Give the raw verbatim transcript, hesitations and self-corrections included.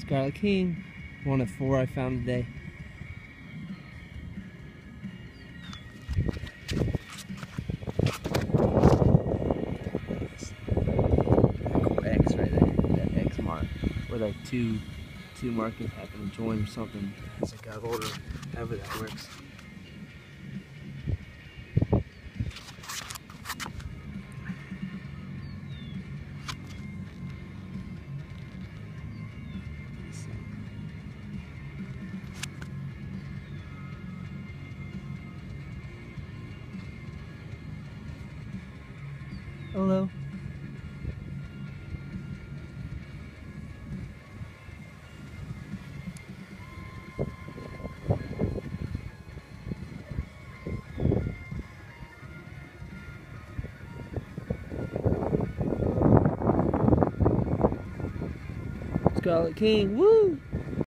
Scarlet King, one of four I found today. Cool X right there, that X mark, where like two two markings happen to join or something as I got older, however that works. Hello. Scarlet King, woo!